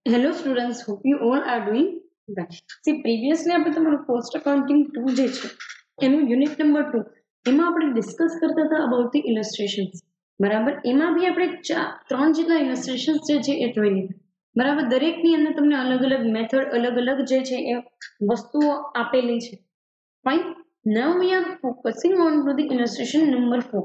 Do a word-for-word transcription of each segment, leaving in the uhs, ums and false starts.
Hello students, hope you all are doing well. See, previously આપણે તમારું post accounting two જે છે એનું યુનિટ નંબર ટુ એમાં આપણે ડિસ્કસ કરતા હતા અબાઉટ ધી ઇલસ્ટ્રેશન્સ. બરાબર, એમાં બી આપણે ત્રણ જેટલા ઇલસ્ટ્રેશન્સ જે છે એ જોઈ લીધા. બરાબર, દરેકની અંદર તમને અલગ અલગ મેથડ અલગ અલગ જે છે એ વસ્તુઓ આપેલી છે. Fine. Now we are focusing on to the illustration number four.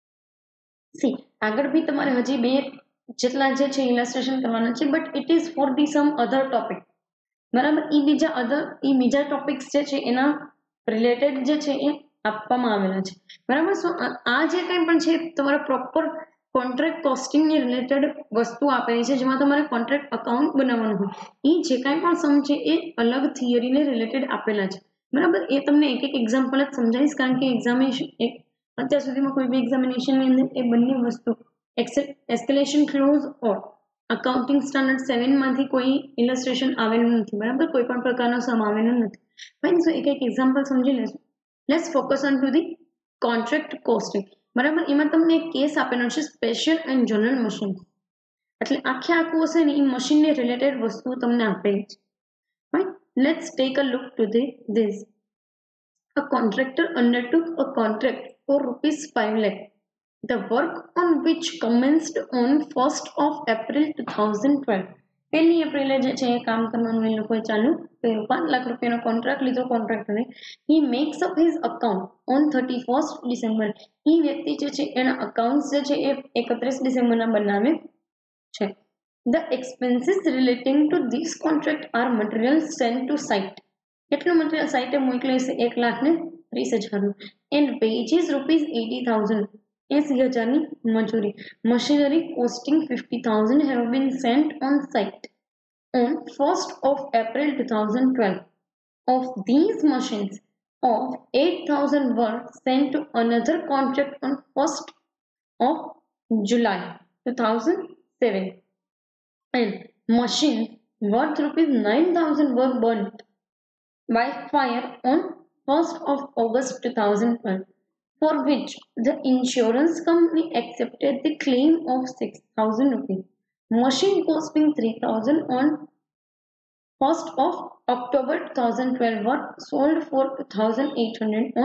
See, આગળ બી તમારે હજી બે જેટલા જે છે ઇલસ્ટ્રેશન કરવાના છે, but it is for the some other topic. બરાબર, એ બીજા અધર એ બીજા ટોપિક્સ જે છે એના રિલેટેડ જે છે એ આપવામાં આવેલા છે. બરાબર, સો આ જે કંઈ પણ છે તમારા પ્રોપર કોન્ટ્રાક્ટ કોસ્ટિંગની રિલેટેડ વસ્તુ આપેલી છે, જેમાં તમારે કોન્ટ્રાક્ટ અકાઉન્ટ બનાવવાનું હોય. એ જે કાંઈ પણ સમ છે એ અલગ થિયરીને રિલેટેડ આપેલા છે. બરાબર, એ તમને એક એક એક્ઝામ્પલ જ સમજાવીશ, કારણ કે એક્ઝામિનેશન એક અત્યાર સુધીમાં કોઈ બી એક્ઝામિનેશનની અંદર એ બંને વસ્તુ escalation clause or accounting standard seven માંથી કોઈ ઇલસ્ટ્રેશન આવેલું નથી. બરાબર, કોઈ પણ પ્રકારનો સમ આવેલો નથી. ફાઇન. સો એક એક એક્ઝામ્પલ સમજી લેશું. Let's focus on to the contract costing. બરાબર, એમાં તમને એક કેસ આપેલો છે સ્પેશિયલ એન્ડ જનરલ મશીન. એટલે આખે આખું હશે ને એ મશીનને રિલેટેડ વસ્તુઓ તમને આપેલી છે. Fine. Let's take a look to the this. A contractor undertook a contract for rupees five lakh. The work on which commenced on first of April twenty twelve. પહેલી એપ્રિલે જે છે એ કામ કરવાનું એ લોકોએ ચાલુ કર્યું. પાંચ લાખ રૂપિયાનો કોન્ટ્રાક્ટ લીધો કોન્ટ્રાક્ટરે. He makes up his account on thirty first December. એ વ્યક્તિ જે છે એના અકાઉન્ટ જે છે એ એકત્રીસ ડિસેમ્બરના બનાવે છે. The expenses relating to this contract are material sent to site. કેટલું મટીરિયલ સાઇટે મોકલે છે? એક લાખ ને ત્રીસ હજારનું. And wages rupees eighty thousand. એસી હજારની મજૂરી. Machinery costing fifty thousand have been sent on site on first of April twenty twelve. Of these machines, of eight thousand were sent to another contract on first of July two thousand seven. And machines worth rupees nine thousand were burnt by fire on first of August two thousand twelve, for which the insurance company accepted the claim of six thousand rupees. Machine costing three thousand on first of October two thousand twelve were sold for two thousand eight hundred on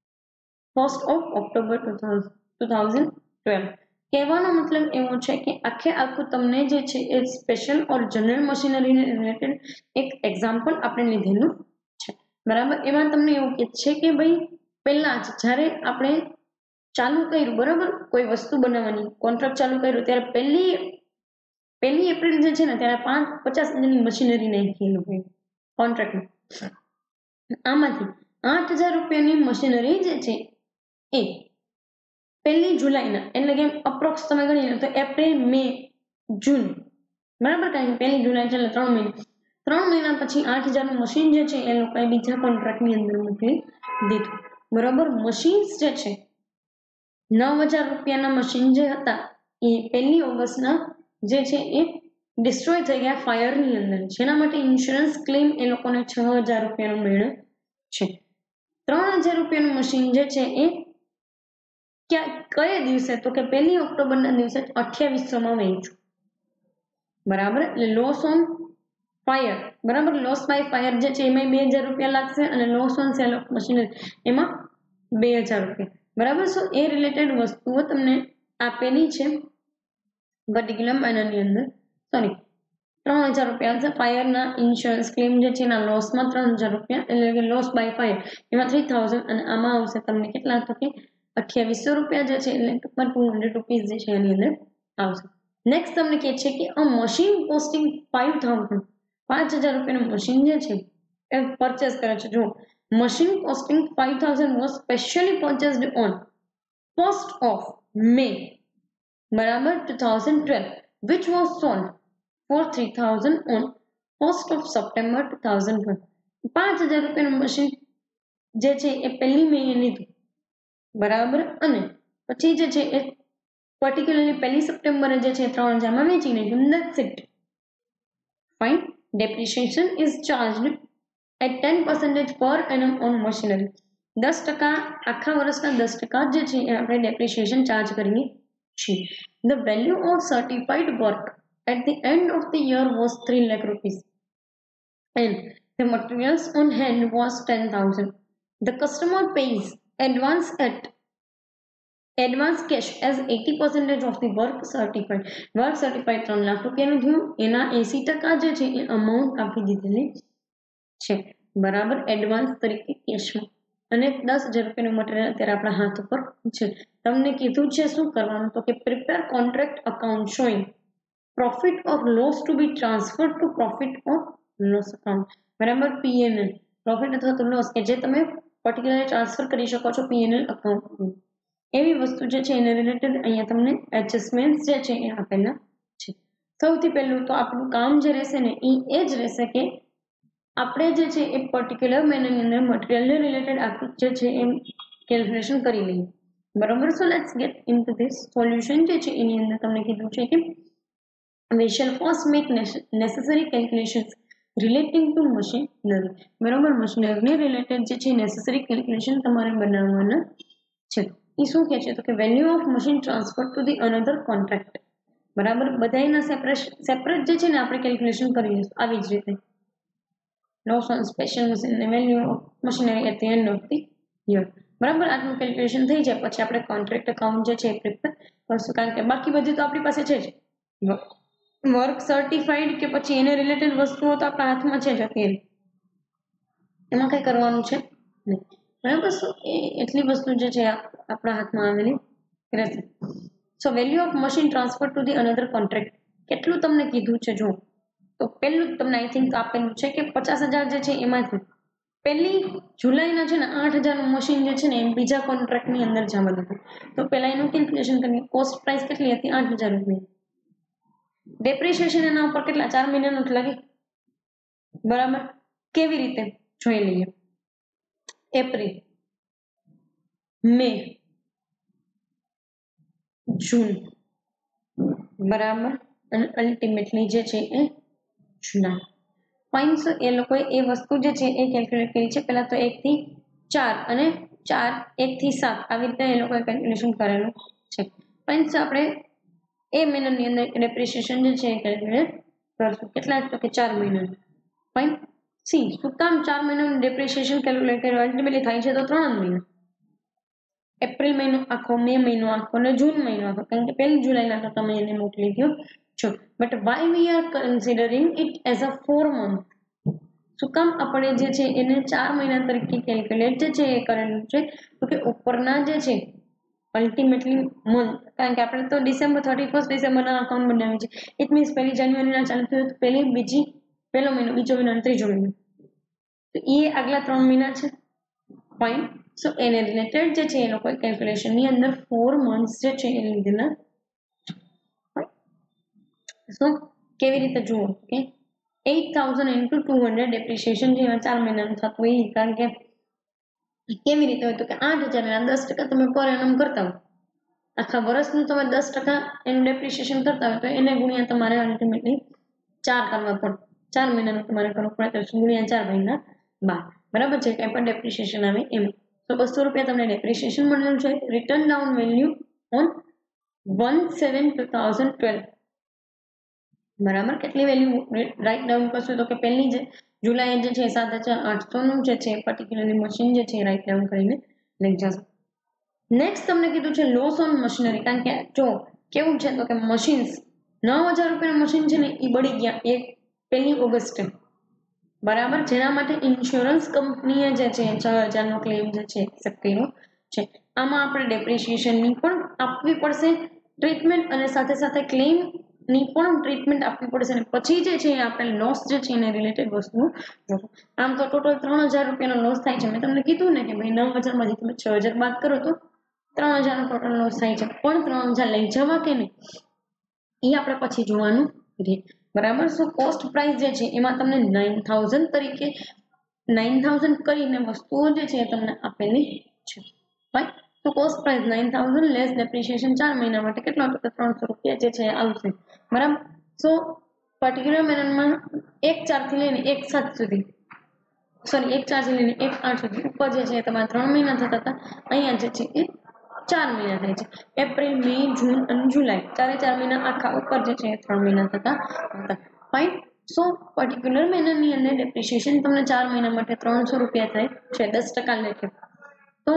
first of October two thousand twelve. કહેવાનો મતલબ એવો છે કે આખે આખું તમને જે છે એ સ્પેશિયલ ઓર જનરલ મશીનરીને રિલેટેડ એક એક્ઝામ્પલ આપણે લીધેલું છે. બરાબર, એમાં તમને એવું કે છે કે ભાઈ પહેલા જ જ્યારે આપણે ચાલુ કર્યું, બરાબર, કોઈ વસ્તુ બનાવવાની કોન્ટ્રાક્ટ ચાલુ કર્યું ત્યારે પહેલી પહેલી એપ્રિલ જે છે ને ત્યારે પાંચ પચાસ હજારની મશીનરી નાખી એ લોકોએ કોન્ટ્રાક્ટમાં. આમાંથી આઠ હજાર રૂપિયાની મશીનરી જે છે એ પહેલી જુલાઈના, એટલે કે અપ્રોક્સ તમે ગણી લો તો એપ્રિલ મે જૂન, બરાબર, કારણ કે પહેલી જુલાઈ છે એટલે ત્રણ મહિના ત્રણ મહિના પછી આઠ હજારનું મશીન જે છે એ લોકોએ બીજા કોન્ટ્રાક્ટની અંદર મોકલી દીધું. બરાબર, મશીન્સ જે છે નવ હજાર રૂપિયાના મશીન જે હતા એ પહેલી ઓગસ્ટના જે છે એ ડિસ્ટ્રોય થઈ ગયા ફાયરની અંદર, જેના માટે ઇન્સ્યોરન્સ ક્લેમ એ લોકોને છ હજાર રૂપિયાનો મળ્યો છે. ત્રણ હજાર રૂપિયાનું મશીન જે છે એ ક્યાં કયા દિવસે? તો કે પહેલી ઓક્ટોબરના દિવસે અઠ્યાવીસોમાં વેચ્યું. બરાબર, એટલે લોસ ઓન ફાયર, બરાબર, લોસ બાય ફાયર જે છે એમાં બે હજાર રૂપિયા લાગશે અને loss on sale of machinery એમાં બે હજાર રૂપિયા. બરાબર, સો એ રિલેટેડ વસ્તુઓ તમને આપેલી છે પર્ટિક્યુલર મહિનાની અંદર. સોરી, ત્રણ હજાર રૂપિયા છે ફાયરના ઇન્સ્યોરન્સ ક્લેમ જે છે એના લોસમાં ત્રણ હજાર રૂપિયા, એટલે કે લોસ બાય ફાયર એમાં થ્રી થાઉઝન્ડ, અને આમાં આવશે તમને કેટલા? તો કે અઠ્યાવીસો રૂપિયા જે છે, એટલે ટૂંકમાં ટુ હંડ્રેડ રૂપીઝ જે છે એની અંદર આવશે. નેક્સ્ટ તમને કહે છે કે a machine costing five thousand, પાંચ હજાર રૂપિયાનું મશીન જે છે એ પરચેસ કરે છે. જો machine costing five thousand was specially purchased on first of May, બરાબર, two thousand twelve, which was sold for three thousand on first of September two thousand twelve. પાંચ હજાર રૂપિયાનું મશીન જે છે એ પહેલી મે લીધું, બરાબર, અને પછી જે છે એ પર્ટિક્યુલરલી પહેલી સપ્ટેમ્બરે જે છે ત્રણ હજારમાં વેચી નાખ્યું. That's it. Fine. Depreciation is charged at ten percentage per annum on machinery. દસ ટકા આખા વર્ષના દસ ટકા જે છે એ આપણે ડેપ્રિસિએશન ચાર્જ કરીએ છીએ. The value of certified work at the end of the year was three lakh rupees and the materials on hand was ten thousand. The customer pays advance at advance cash as eighty percent of the work certified. Work certified ત્રણ લાખ રૂપિયાનું થયું, એના એસી ટકા જે છે એ amount આપી દીધેલી છે, બરાબર, એડવાન્સ તરીકે કેશમાં. અને દસ હજાર રૂપિયાનું મટીરિયલ અત્યારે આપણા હાથ ઉપર છે. તમને કીધું છે શું કરવાનું, તો કે prepare contract account showing profit or loss to be transfer to profit or loss account, બરાબર, પીએનએલ પ્રોફિટ અથવા તો લોસ કે જે તમે પર્ટિક્યુલરલી ટ્રાન્સફર કરી શકો છો પીએનએલ અકાઉન્ટ. એવી વસ્તુ જે છે એને રિલેટેડ અહીંયા તમને એડજસ્ટમેન્ટ જે છે એ આપેલા છે. સૌથી પહેલું તો આપણું કામ જે રહેશે ને એ એ જ રહેશે કે આપણે જે છે એ પર્ટિક્યુલર મેનરની અંદર મટીરિયલને રિલેટેડ આખું જે છે એ કેલ્ક્યુલેશન કરી લઈએ, બરાબર. So let's get into this solution જે છે એની અંદર તમને કીધું છે કે we shall first make necessary calculations relating to machinery, બરાબર, મશીનરીને રિલેટેડ જે છે નેસેસરી કેલ્ક્યુલેશન તમારે બનાવવાના છે. એ શું કહે છે, તો કે value of machine transfer to the another contract, બરાબર. બધાના સેપરેટ સેપરેટ જે છે ને આપણે કેલ્ક્યુલેશન કરી લઈશું આવી જ રીતે. Loss on special machine value of machinery at the end of the year, બરાબર. આટલું કેલ્ક્યુલેશન થઈ જાય પછી આપણે કોન્ટ્રાક્ટ એકાઉન્ટ જે છે એ પ્રિપેર કરશું, કારણ કે બાકી બધી તો આપણી પાસે છે જ. વર્ક સર્ટિફાઈડ કે પછી એને રિલેટેડ વસ્તુઓ તો આપણા હાથમાં છે જ અત્યારે, એમાં કંઈ કરવાનું છે નહીં, બરાબર. સો એ એટલી વસ્તુ જે છે આપણા હાથમાં આવેલી રહેશે. So value of machine transfer to the another contract કેટલું તમને કીધું છે, જો તો પહેલું તમને આઈ થિંક આપેલું છે કે પચાસ હજાર જે છે એમાંથી પહેલી જુલાઈના છે ને આઠ હજારનું મશીન જે છે ને એ બીજા કોન્ટ્રાક્ટની અંદર જવા દીધું. તો પહેલા એનું કેલ્ક્યુલેશન કરીએ. કોસ્ટ પ્રાઇસ કેટલી હતી, આઠ હજાર રૂપિયા. ડેપ્રિસિએશન એના ઉપર કેટલા, ચાર મહિનાનું લાગે, બરાબર. કેવી રીતે જોઈ લઈએ. એપ્રિલ, મે, જૂન, બરાબર, અને અલ્ટિમેટલી જે છે એ જુલાઈ. પોઈન્ટ્સ એ લોકોએ એ વસ્તુ જે છે એ કેલ્ક્યુલેટ કરી છે. પહેલા તો એક થી ચાર અને ચાર એક થી સાત આવી રીતે એ લોકોએ કેલ્ક્યુલેશન કરેલું છે. પોઈન્ટ્સ આપણે એ મહિનાની અંદર ડેપ્રિસિએશન જે છે એ કેલ્ક્યુલેટ કરશું. કેટલા, તો કે ચાર મહિનાનું. પોઈન્ટ સી, શું કામ ચાર મહિનાનું ડેપ્રિસિએશન કેલ્ક્યુલેટ કર્યું, અલ્ટિમેટલી થાય છે તો ત્રણ મહિના, એપ્રિલ મહિનો આખો, મે મહિનો આખો અને જૂન મહિનો આખો, કારણ કે પહેલી જુલાઈના તો તમે એને મોકલી દો છો. But why we are considering it as a four month, શું કામ આપણે જે છે એને ચાર મહિના તરીકે કેલ્ક્યુલેટ જે છે એ કરેલું છે, તો કે ઉપરના જે છે અલ્ટિમેટલી મંથ, કારણ કે આપણે તો ડિસેમ્બર થર્ટી ફર્સ્ટ ડિસેમ્બરના અકાઉન્ટ બનાવીએ છીએ. ઇટ મીન્સ પહેલી જાન્યુઆરીના ચાલુ થયું તો પહેલી બીજી પહેલો મહિનો, બીજો મહિનો અને ત્રીજો મહિનો, તો એ આગલા ત્રણ મહિના છે. ફાઇન. સો એને રિલેટેડ જે છે એ લોકો કેલ્ક્યુલેશનની અંદર ફોર મંથ્સ જે છે એ લીધેલા. સો કેવી રીતે જુઓ કે eight thousand into two hundred depreciation જે ચાર મહિનાનું થતું હોય, કારણ કે કેવી રીતે હોય તો કે આઠ હજાર દસ ટકા તમે પર એનમ કરતા હોય, આખા વર્ષનું તમે દસ ટકા એનું ડેપ્રિસિએશન કરતા હોય તો એને ગુણ્યા તમારે અલ્ટિમેટલી ચાર કરવા પડે, ચાર મહિનાનું તમારે કરવું પડે તો ગુણ્યા ચાર મહિના બાર, બરાબર છે. કંઈ પણ ડેપ્રિસિએશન આવે એમ. તો બસો રૂપિયા તમને ડેપ્રિસિએશન મળેલું છે. Written down value on one seven two thousand twelve, બરાબર. કેટલી વેલ્યુ રાઇટ ડાઉન કરશું, તો કે પહેલી જે જુલાઈ જે છે સાત હજાર આઠસોનું જે છે પર્ટિક્યુલરલી મશીન જે છે રાઇટ ડાઉન કરીને લઈ જશે. નેક્સ્ટ તમને કીધું છે લોસ ઓન મશીનરી, કારણ કે જો કેવું છે તો કે મશીન્સ નવ હજાર રૂપિયાનું મશીન છે ને એ બળી ગયા એક પહેલી ઓગસ્ટે, બરાબર, જેના માટે ઇન્સ્યોરન્સ કંપનીએ જે છે છ હજારનો ક્લેમ જે છે એક્સેપ્ટ કર્યો છે. આમાં આપણે ડેપ્રિસિએશનની પણ આપવી પડશે ટ્રીટમેન્ટ, અને સાથે સાથે ક્લેમની પણ ટ્રીટમેન્ટ આપવી પડશે, અને પછી જે છે આપણે લોસ જે છે એને રિલેટેડ વસ્તુ. આમ તો ટોટલ ત્રણ હજાર રૂપિયાનો લોસ થાય છે. મેં તમને કીધું ને કે ભાઈ નવ હજારમાંથી તમે છ હજાર બાદ કરો તો ત્રણ હજારનો ટોટલ લોસ થાય છે, પણ ત્રણ હજાર લઈ જવા કે નહીં એ આપણે પછી જોવાનું રહે, બરાબર. સો કોસ્ટ પ્રાઇસ જે છે એમાં તમને નાઇન થાઉઝન્ડ તરીકે નાઇન થાઉઝન્ડ કરીને વસ્તુઓ જે છે એ તમને આપેલી છે. રાઈટ. તો cost price nine thousand less depreciation ચાર મહિના માટે કેટલો હતો તો ત્રણસો રૂપિયા જે છે આવશે, બરાબર. સો પર્ટિક્યુલર મેનરમાં એક ચારથી લઈને એક સાત સુધી સોરી એક ચારથી લઈને એક આઠ સુધી ઉપર જે છે તમારા ત્રણ મહિના થતા હતા, અહીંયા જે છે એ ચાર મહિના થાય છે. એપ્રિલ, મે, જૂન અને જુલાઈ ચારે ચાર મહિના આખા ઉપર જે છે એ ત્રણ મહિના થતા હતા. ફાઇન. સો પર્ટિક્યુલર મહિનાની અંદર ડેપ્રિસિએશન તમને ચાર મહિના માટે ત્રણસો રૂપિયા થાય છે દસ ટકા લેખે. તો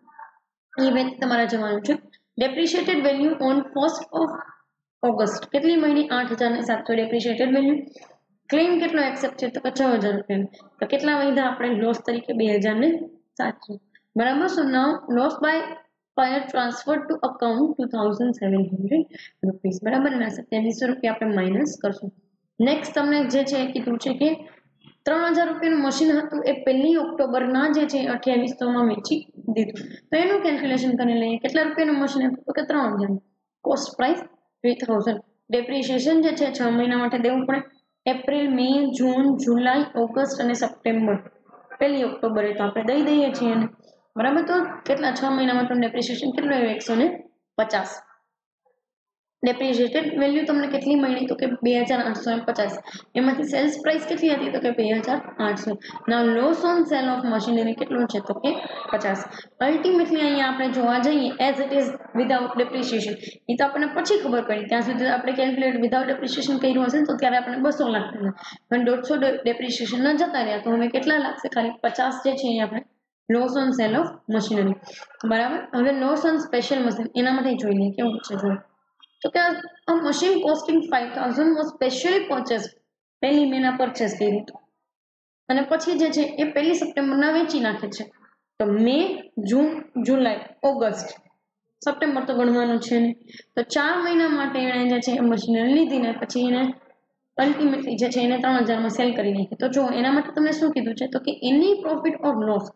એ વેચ તમારે જવાનું છે. Depreciated value on first of August કેટલી મળી? આઠ હજાર ને સાતસો ડેપ્રિશિએટેડ વેલ્યુ. ક્લેમ કેટલો એક્સેપ્ટ છે? તો કે છ હજાર રૂપિયા. તો કેટલા વધ્યા આપણે લોસ તરીકે? બે હજાર ને સાતસો. બરાબર. So now loss by fire transfer to account two thousand seven hundred rupees. બરાબર. અને સત્યાવીસો રૂપિયા આપણે માઇનસ કરશું. નેક્સ્ટ તમને જે છે એ કીધું છે કે ત્રણ હજાર રૂપિયાનું મશીન હતું એ પહેલી ઓક્ટોબરના જે છે અઠ્યાવીસોમાં વેચી દીધું. તો એનું કેલ્ક્યુલેશન કરી લઈએ. કેટલા રૂપિયાનું મશીન હતું? તો કે ત્રણ હજાર. Cost price three thousand. Depreciation જે છે છ મહિના માટે દેવું પડે. April, May, June, July, August અને સપ્ટેમ્બર. પહેલી ઓક્ટોબરે તો આપણે દઈ દઈએ છીએ એને. બરાબર. તો કેટલા છ મહિનામાં તમને ડેપ્રિશિએશન કેટલું આવ્યું? એકસો ને પચાસ. ડેપ્રિશિએટેડ વેલ્યુ તમને કેટલી મળી? તો કે બે હજાર આઠસો પચાસ. એમાંથી સેલ્સ પ્રાઇસ કેટલી હતી? તો કે બે હજાર આઠસો. ના loss on sale of machinery કેટલું છે? તો કે પચાસ. અલ્ટિમેટલી અહીંયા આપણે જોવા જઈએ as it is without depreciation એ તો આપણને પછી ખબર પડી. ત્યાં સુધી આપણે કેલ્ક્યુલેટ વિધાઉટ ડેપ્રિશિએશન કર્યું હશે તો ત્યારે આપણે બસો લાગતા પણ દોઢસો ડેપ્રિશિએશન ના જતા રહ્યા. તો હવે કેટલા લાગશે? ખાલી પચાસ જે છે એ આપણે loss on sale of machinery. બરાબર. હવે લોસ ઓન સ્પેશિયલ મશીન એના માટે જોઈ લઈએ કેવું છે. જો તો કે a machine costing five thousand was specially purchased. પહેલી મહિના પરચેસ કર્યું હતું અને પછી જે છે એ પહેલી સપ્ટેમ્બરના વેચી નાખે છે. તો મે, જૂન, જુલાઈ, ઓગસ્ટ, સપ્ટેમ્બર તો ગણવાનું છે ને. તો ચાર મહિના માટે એણે જે છે એ મશીનરી લીધી ને પછી એને અલ્ટિમેટલી જે છે એને ત્રણ હજારમાં સેલ કરી નાખી. તો જો એના માટે તમને શું કીધું છે? તો કે એની profit or loss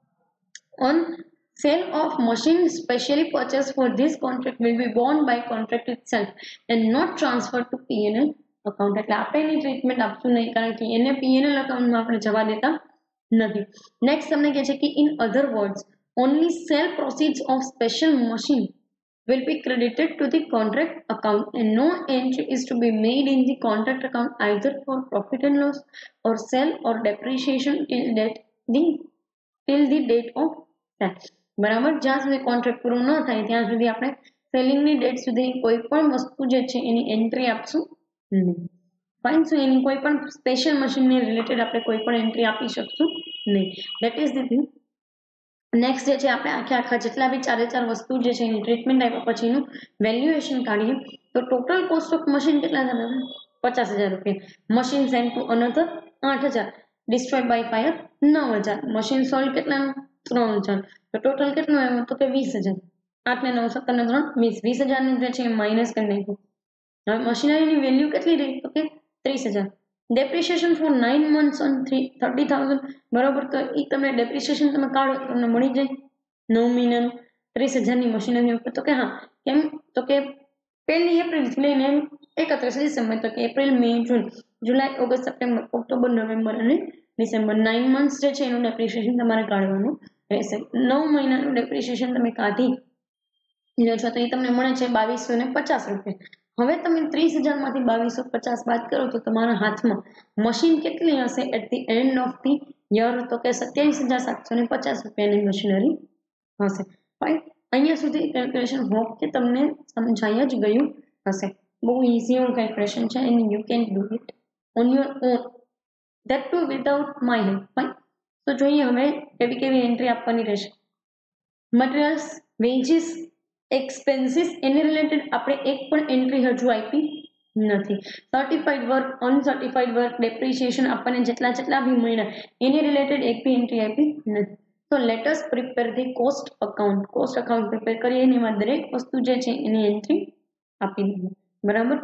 on sale of machine specially purchased for this contract will be borne by contract itself and not transferred to P and L account. એટલે આપણે એની ટ્રીટમેન્ટ આપશું નહીં કારણ કે એને P and L અકાઉન્ટમાં આપણે જવા દેતા નથી. નેક્સ્ટ તમને કહે છે કે in other words only sale proceeds of special machine will be credited to the contract account and no entry is to be made in the contract account either for profit and loss or sale or depreciation till that the till the date of sale. બરાબર. જ્યાં સુધી contract પૂરો ન થાય ત્યાં સુધી આપણે સેલિંગની date સુધી કોઈ પણ વસ્તુ જે છે એની એન્ટ્રી આપશું નહીં. ફાઇન. સો એની કોઈ પણ સ્પેશિયલ મશીનને રિલેટેડ આપણે કોઈ પણ એન્ટ્રી આપી શકશું નહીં. That is the thing. Next જે છે આપણે આખે આખા જેટલા બી ચારે ચાર વસ્તુ જે છે એની ટ્રીટમેન્ટ આપ્યા પછીનું વેલ્યુએશન કાઢીએ તો ટોટલ કોસ્ટ ઓફ મશીન કેટલા થતા? પચાસ હજાર રૂપિયા. મશીન સેન્ટ ટુ અનધર આઠ હજાર. ડિસ્ટ્રોય બાય ફાયર નવ હજાર. મશીન સોલ્ડ કેટલાનું? ત્રણ હજાર. તો ટોટલ કેટલું આવ્યું? તો કે વીસ હજાર. આઠ ને નવ સત્તર ને ત્રણ વીસ. વીસ હજારનું જે છે એ માઇનસ કરી નાખ્યું. હવે મશીનરીની વેલ્યુ કેટલી રહી? તો કે ત્રીસ હજાર. Depreciation for nine months on three thirty thousand. બરાબર. તો એ તમને ડેપ્રિશિએશન તમે કાઢો તો તમને મળી જાય નવ મહિનાનું ત્રીસ હજારની મશીનરી ઉપર. તો કે હા કેમ? તો કે પહેલી એપ્રિલથી લઈને એકત્રીસ ડિસેમ્બર. તો કે April, May, June, July, August, September, October, November અને ડિસેમ્બર. નાઇન મંથ્સ જે છે એનું ડેપ્રિશિએશન તમારે કાઢવાનું રહેશે. નવ મહિનાનું ડેપ્રિશિએશન તમે કાઢી લો છો તો એ તમને મળે છે બાવીસો ને પચાસ રૂપિયા. હવે તમે ત્રીસ હજાર માંથી બાવીસો પચાસ બાદ કરો તો તમારા હાથમાં મશીન કેટલી હશે at the end of the year? તો કે સત્યાવીસ હજાર સાતસો ને પચાસ રૂપિયાની મશીનરી હશે. ફાઇન. અહીંયા સુધી કેલ્ક્યુલેશન હોપ કે તમને સમજાઈ જ ગયું હશે. બહુ ઇઝી એવું કેલ્ક્યુલેશન છે and you can do it on your own, that too without my help. Fine. તો જોઈએ હવે કેવી કેવી એન્ટ્રી આપવાની રહેશે. મટીરિયલ્સ, વેજીસ, એક્સપેન્સીસ એને રિલેટેડ આપણે એક પણ એન્ટ્રી હજુ આપી નથી. Certified work, uncertified work, depreciation આપણને જેટલા જેટલા બી મળ્યા એની રિલેટેડ એક બી એન્ટ્રી આપી નથી. તો let us prepare the cost account. Cost account prepare કરીએ એમાં દરેક વસ્તુ જે છે એની એન્ટ્રી આપી દઈએ. બરાબર.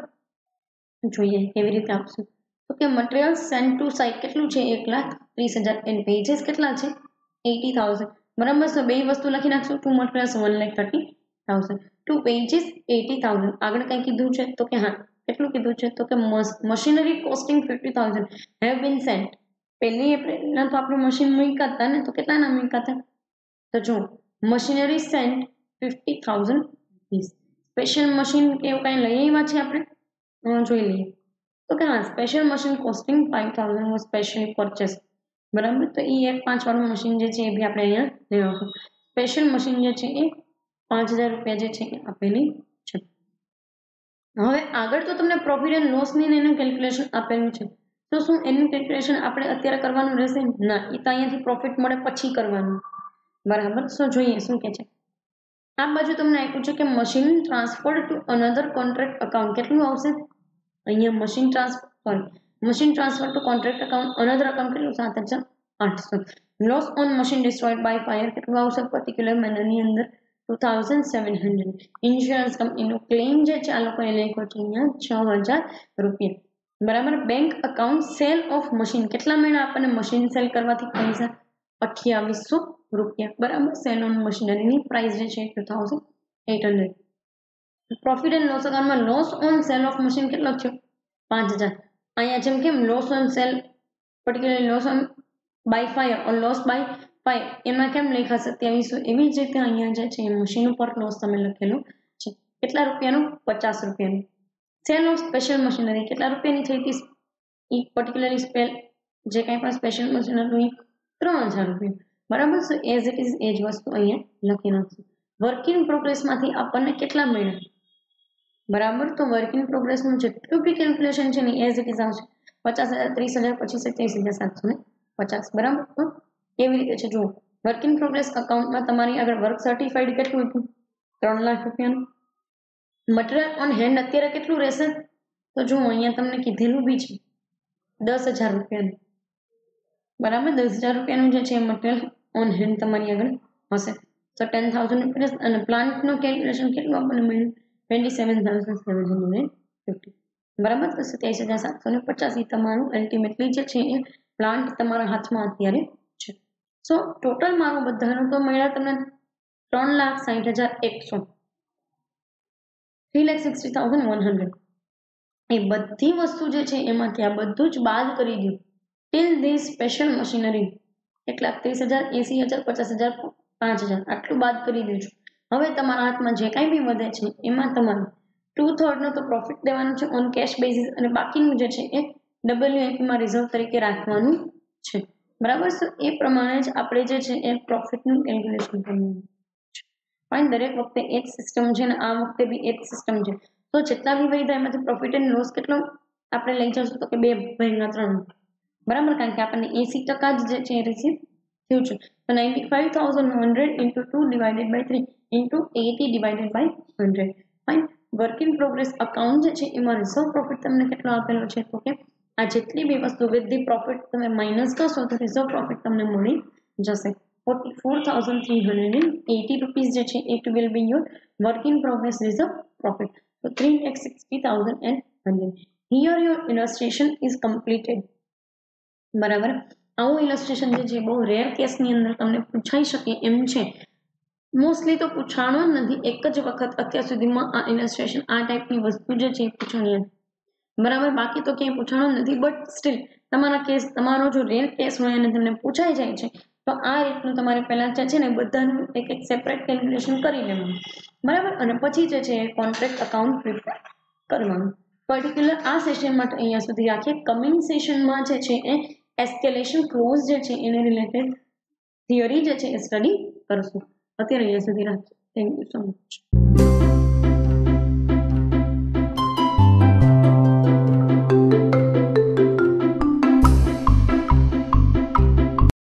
જોઈએ કેવી રીતે આપશું. તો કે મટીરિયલ સેન્ટ ટુ સાઇટ કેટલું છે? એક લાખ ત્રીસ હજાર. એન્ડ વેજીસ કેટલા છે? Eighty thousand. બરાબર. તો બે વસ્તુ લખી નાખશું. To materials one lakh thirty thousand. To wages eighty thousand. આગળ કંઈ કીધું છે? તો કે હા કેટલું કીધું છે? તો કે machinery costing fifty thousand have been sent. પહેલી એપ્રિલના તો આપણે મશીન મૂક્યા હતા ને તો કેટલાના મૂક્યા હતા? તો જો machinery sent fifty thousand rupees. Special machine એવું કાંઈ લઈ આવ્યા છે આપણે? જોઈ લઈએ. તો કે હા special machine costing five thousand was specially purchase. બરાબર. તો એ એક પાંચ વાળું મશીન જે છે એ બી આપણે અહીંયા લઈ આવશું. સ્પેશિયલ મશીન જે છે એ પાંચ હજાર રૂપિયા જે છે એ આપેલી છે. હવે આગળ તો તમને પ્રોફિટ એન્ડ લોસ ની એનું કેલ્ક્યુલેશન આપેલું છે, તો શું એનું કેલ્ક્યુલેશન આપણે અત્યારે કરવાનું રહેશે? ના, એ તો અહીંયાથી પ્રોફિટ મળે પછી કરવાનું. બરાબર. સો જોઈએ શું કે છે. આ બાજુ તમને આપ્યું છે કે machine transfer to another contract account. કેટલું આવશે અહીંયા? Machine transfer sorry machine transfer to contract account another account કેટલું? સાત હજાર આઠસો. Loss on machine destroyed by fire કેટલું આવશે પર્ટિક્યુલર મેનરની અંદર? Two thousand seven hundred. Insurance કંપનીનો ક્લેમ જે છે આ લોકોએ લખ્યો છે અહીંયા છ હજાર રૂપિયા. બરાબર. Bank account sale of machine કેટલા મહિના આપણને મશીન સેલ કરવાથી પૈસા? અઠ્યાવીસો રૂપિયા. બરાબર. સેલ ઓન મશીનરીની પ્રાઇસ જે છે two thousand eight hundred. Profit and loss અકાઉન્ટમાં loss on sale of machine કેટલો થયો? પાંચ હજાર. અહીંયા જેમ કેમ loss on sale particularly loss on by fire or loss by fire એમાં કેમ લખ્યા સત્યાવીસો, એવી જ રીતે અહીંયા જે છે મશીન ઉપર લોસ તમે લખેલું છે. કેટલા રૂપિયાનું? પચાસ રૂપિયાનું. સેલ ઓફ સ્પેશિયલ મશીનરી કેટલા રૂપિયાની થઈ હતી? એ પર્ટિક્યુલરલી સ્પેલ જે કંઈ પણ સ્પેશિયલ મશીનરી ત્રણ હજાર રૂપિયા. બરાબર. સો એઝ ઇટ ઇઝ એ જ વસ્તુ અહીંયા લખી નાખશું. વર્ક ઇન પ્રોગ્રેસમાંથી આપણને કેટલા મળ્યા? બરાબર. તો વર્ક ઇન પ્રોગ્રેસનું જેટલું બી કેલ્ક્યુલેશન છે ને એઝ ઇટ ઇઝ આવશે પચાસ હજાર, ત્રીસ હજાર, પચીસ ત્રીસ હજાર સાતસો ને પચાસ. બરાબર. તો કેવી રીતે છે જુઓ. વર્ક ઇન પ્રોગ્રેસ અકાઉન્ટમાં તમારી આગળ વર્ક સર્ટિફાઈડ કેટલું હતું? ત્રણ લાખ રૂપિયાનું. મટીરિયલ ઓન હેન્ડ અત્યારે કેટલું રહેશે? તો જુઓ અહીંયા તમને કીધેલું બી છે દસ હજાર રૂપિયાનું. બરાબર. દસ હજાર રૂપિયાનું જે છે મટીરિયલ ઓન હેન્ડ તમારી આગળ હશે. તો ટેન થાઉઝન્ડ રૂપિયા. અને પ્લાન્ટનું કેલ્ક્યુલેશન કેટલું આપણને મળ્યું? Twenty seven thousand seven hundred fifty. બરાબર. તો સત્યાવીસ હજાર સાતસો ને પચાસ એ તમારું અલ્ટિમેટલી જે છે એ પ્લાન્ટ તમારા હાથમાં અત્યારે છે. સો ટોટલ મારું બધાનું તો મળ્યા તમને ત્રણ લાખ સાઠ હજાર એકસો three lakh sixty thousand one hundred. એ બધી વસ્તુ જે છે એમાંથી આ બધું જ બાદ કરી દો. ટિલ ધીસ સ્પેશિયલ મશીનરી કેટલા? ત્રીસ હજાર, એસી હજાર, પચાસ હજાર, પાંચ હજાર આટલું બાદ કરી દેજો. હવે તમારા હાથમાં જે કાંઈ બી વધે છે એમાં તમારે ટુ થર્ડનો તો પ્રોફિટ દેવાનું છે ઓન કેશ બેઝિસ, અને બાકીનું જે છે એ ડબલ્યુએપીમાં રિઝર્વ તરીકે રાખવાનું છે. બરાબર. તો એ પ્રમાણે જ આપણે જે છે એ પ્રોફિટનું કેલ્ક્યુલેશન કરવાનું છે. ફાઇન. દરેક વખતે એક સિસ્ટમ છે ને આ વખતે બી એક સિસ્ટમ છે. તો જેટલા બી વૈધા એમાંથી પ્રોફિટ એન્ડ લોસ કેટલો આપણે લઈ જશું? તો કે બે ભાગ્યા ત્રણ. બરાબર. કારણ કે આપણને એસી ટકા જ જે છે એ રિસીવ થયું છે. તો ninety five thousand hundred into two divided by three into eighty divided by hundred. Fine. Work in progress account જે છે એમાં રિઝર્વ પ્રોફિટ તમને કેટલો આપેલો છે? તો કે આ જેટલી બી વસ્તુ વિથ ધી પ્રોફિટ તમે માઇનસ કરશો તો રિઝર્વ પ્રોફિટ તમને મળી જશે forty four thousand three hundred and eighty rupees જે છે it will be your work in progress reserve profit. તો three lakh sixty thousand and hundred. Here your illustration is completed. બરાબર. આવું ઇલસ્ટ્રેશન જે છે બહુ રેર કેસની અંદર તમને પૂછાઈ શકે એમ છે. મોસ્ટલી તો પૂછાણો જ નથી. એક જ વખત અત્યાર સુધીમાં આ ઇલસ્ટ્રેશન આ ટાઈપની વસ્તુ જે છે પૂછાણી હતી. બરાબર. બાકી તો ક્યાંય પૂછાણો નથી. બટ સ્ટીલ તમારા કેસ તમારો જો રેર કેસ હોય અને તમને પૂછાઈ જાય છે તો આ રીતનું તમારે પહેલાં છે ને બધાનું એક એક સેપરેટ કેલ્ક્યુલેશન કરી લેવાનું. બરાબર. અને પછી જે છે કોન્ટ્રાક્ટ અકાઉન્ટ પ્રિપેર કરવાનું. પર્ટિક્યુલર આ સેશન માટે અહીંયા સુધી રાખીએ. કમિંગ સેશનમાં જે છે એ એસ્કેલેશન ક્લોઝ જે છે એને રિલેટેડ થિયરી જે છે એ સ્ટડી કરશું. અત્યારે અહીંયા સુધી રાખીએ. Thank you so much.